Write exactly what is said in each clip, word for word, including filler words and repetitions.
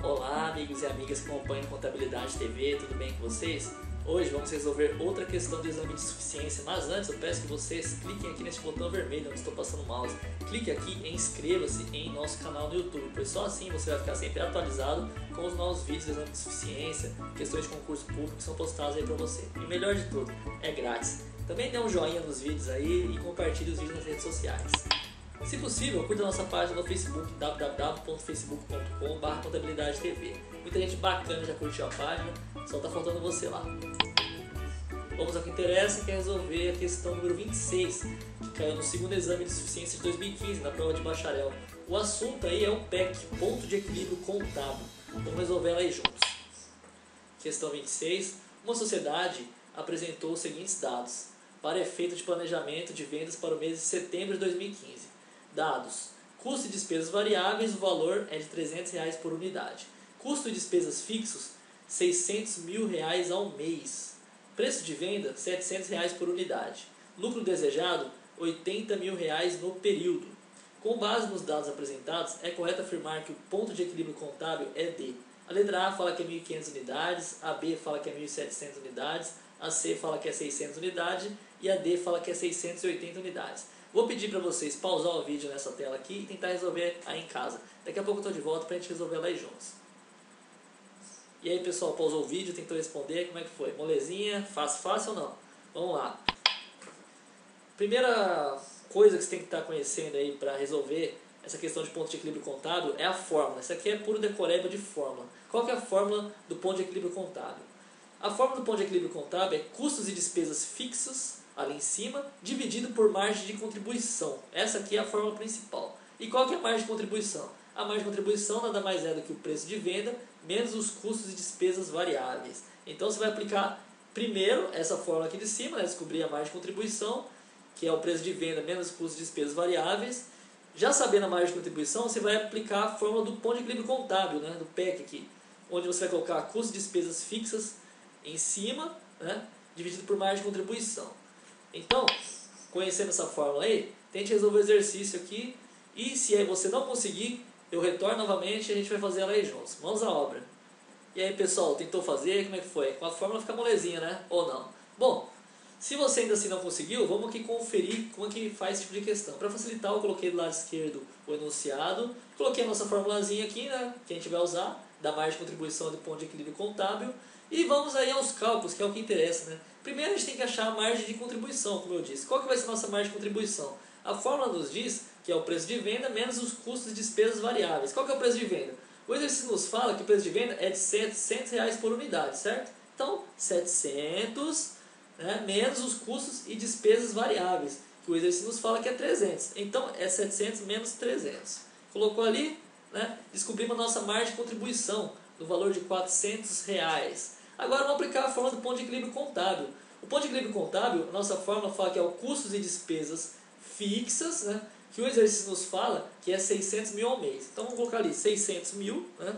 Olá, amigos e amigas que acompanham Contabilidade T V, tudo bem com vocês? Hoje vamos resolver outra questão do exame de suficiência, mas antes eu peço que vocês cliquem aqui nesse botão vermelho onde estou passando o mouse. Clique aqui em inscreva-se em nosso canal no YouTube, pois só assim você vai ficar sempre atualizado com os novos vídeos do exame de suficiência, questões de concurso público que são postados aí para você. E melhor de tudo, é grátis. Também dê um joinha nos vídeos aí e compartilhe os vídeos nas redes sociais. Se possível, curta a nossa página no Facebook, w w w ponto facebook ponto com barra contabilidade T V. Muita gente bacana já curtiu a página, só tá faltando você lá. Vamos ao que interessa, que é resolver a questão número vinte e seis, que caiu no segundo exame de suficiência de dois mil e quinze, na prova de bacharel. O assunto aí é o P E C, ponto de equilíbrio contábil. Vamos resolver ela aí juntos. Questão vinte e seis. Uma sociedade apresentou os seguintes dados para efeito de planejamento de vendas para o mês de setembro de dois mil e quinze. Dados: custo e despesas variáveis, o valor é de trezentos reais por unidade. Custo e despesas fixos, seiscentos mil reais ao mês. Preço de venda, setecentos reais por unidade. Lucro desejado, oitenta mil reais no período. Com base nos dados apresentados, é correto afirmar que o ponto de equilíbrio contábil é D. A letra A fala que é mil e quinhentas unidades, a B fala que é mil e setecentas unidades, a C fala que é seiscentas unidades e a D fala que é seiscentas e oitenta unidades. Vou pedir para vocês pausar o vídeo nessa tela aqui e tentar resolver aí em casa. Daqui a pouco eu estou de volta para a gente resolver lá aí juntos. E aí pessoal, pausou o vídeo, tentou responder, como é que foi? Molezinha? Fácil, fácil ou não? Vamos lá. Primeira coisa que você tem que estar conhecendo aí para resolver essa questão de ponto de equilíbrio contábil é a fórmula. Essa aqui é puro decoreba de fórmula. Qual que é a fórmula do ponto de equilíbrio contábil? A fórmula do ponto de equilíbrio contábil é custos e despesas fixos ali em cima, dividido por margem de contribuição. Essa aqui é a fórmula principal. E qual que é a margem de contribuição? A margem de contribuição nada mais é do que o preço de venda menos os custos e despesas variáveis. Então você vai aplicar primeiro essa fórmula aqui de cima, né? Descobrir a margem de contribuição, que é o preço de venda menos os custos e despesas variáveis. Já sabendo a margem de contribuição, você vai aplicar a fórmula do ponto de equilíbrio contábil, né? Do P E C aqui, onde você vai colocar custos e despesas fixas em cima, né? Dividido por margem de contribuição. Então, conhecendo essa fórmula aí, tente resolver o exercício aqui e se aí você não conseguir, eu retorno novamente e a gente vai fazer ela aí juntos. Vamos à obra. E aí pessoal, tentou fazer? Como é que foi? Com a fórmula fica molezinha, né? Ou não? Bom, se você ainda assim não conseguiu, vamos aqui conferir como é que faz esse tipo de questão. Para facilitar, eu coloquei do lado esquerdo o enunciado, coloquei a nossa formulazinha aqui, né? Que a gente vai usar, da margem de contribuição do ponto de equilíbrio contábil. E vamos aí aos cálculos, que é o que interessa, né? Primeiro a gente tem que achar a margem de contribuição, como eu disse. Qual que vai ser a nossa margem de contribuição? A fórmula nos diz que é o preço de venda menos os custos e despesas variáveis. Qual que é o preço de venda? O exercício nos fala que o preço de venda é de setecentos reais por unidade, certo? Então, setecentos, né, menos os custos e despesas variáveis, que o exercício nos fala que é trezentos. Então, é setecentos menos trezentos. Colocou ali, né, descobrimos a nossa margem de contribuição, no valor de quatrocentos reais. Agora vamos aplicar a fórmula do ponto de equilíbrio contábil. O ponto de equilíbrio contábil, a nossa fórmula fala que é o custos e despesas fixas, né, que o exercício nos fala que é seiscentos mil ao mês. Então vamos colocar ali seiscentos mil, né,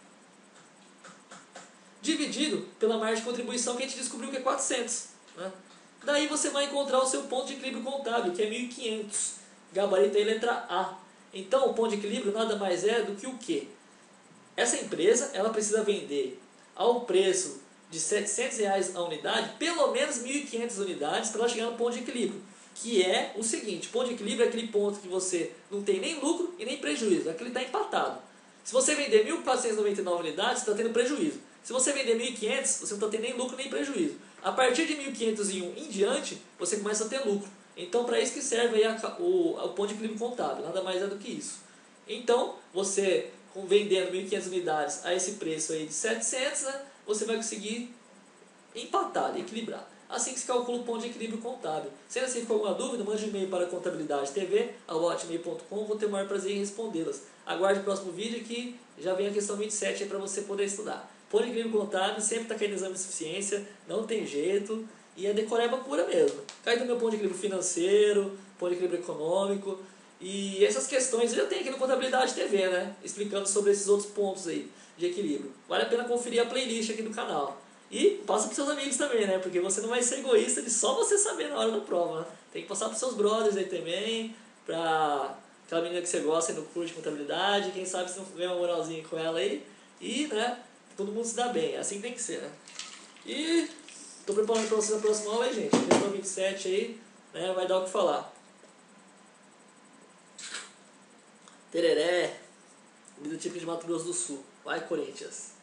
dividido pela margem de contribuição que a gente descobriu que é quatrocentos. Né. Daí você vai encontrar o seu ponto de equilíbrio contábil, que é mil e quinhentos. Gabarito aí, letra A. Então o ponto de equilíbrio nada mais é do que o quê? Essa empresa ela precisa vender ao preço de setecentos reais a unidade, pelo menos mil e quinhentas unidades para ela chegar no ponto de equilíbrio. Que é o seguinte, ponto de equilíbrio é aquele ponto que você não tem nem lucro e nem prejuízo, é que ele está empatado. Se você vender mil quatrocentas e noventa e nove unidades, você está tendo prejuízo. Se você vender mil e quinhentas, você não está tendo nem lucro nem prejuízo. A partir de mil e quinhentos e um em diante, você começa a ter lucro. Então, para isso que serve aí a, o, o ponto de equilíbrio contábil, nada mais é do que isso. Então, você vendendo mil e quinhentas unidades a esse preço aí de setecentos, né, você vai conseguir empatar, equilibrar. Assim que se calcula o ponto de equilíbrio contábil. Sendo assim, ficou alguma dúvida, mande um e-mail para contabilidade t v arroba hotmail ponto com, vou ter o maior prazer em respondê-las. Aguarde o próximo vídeo que já vem a questão vinte e sete para você poder estudar. Ponto de equilíbrio contábil sempre está caindo no exame de suficiência, não tem jeito, e é decoreba pura mesmo. Cai do meu ponto de equilíbrio financeiro, ponto de equilíbrio econômico, e essas questões eu já tenho aqui no Contabilidade T V, né? Explicando sobre esses outros pontos aí de equilíbrio. Vale a pena conferir a playlist aqui do canal. E passa para seus amigos também, né? Porque você não vai ser egoísta de só você saber na hora da prova, né? Tem que passar para seus brothers aí também, para aquela menina que você gosta e não curte contabilidade, quem sabe se não ganha uma moralzinha com ela aí. e, né, todo mundo se dá bem. É assim que tem que ser, né? E tô preparando para vocês a próxima aula aí, gente. Questão vinte e sete aí, né, vai dar o que falar. Tereré, do time de Mato Grosso do Sul. Vai, Corinthians!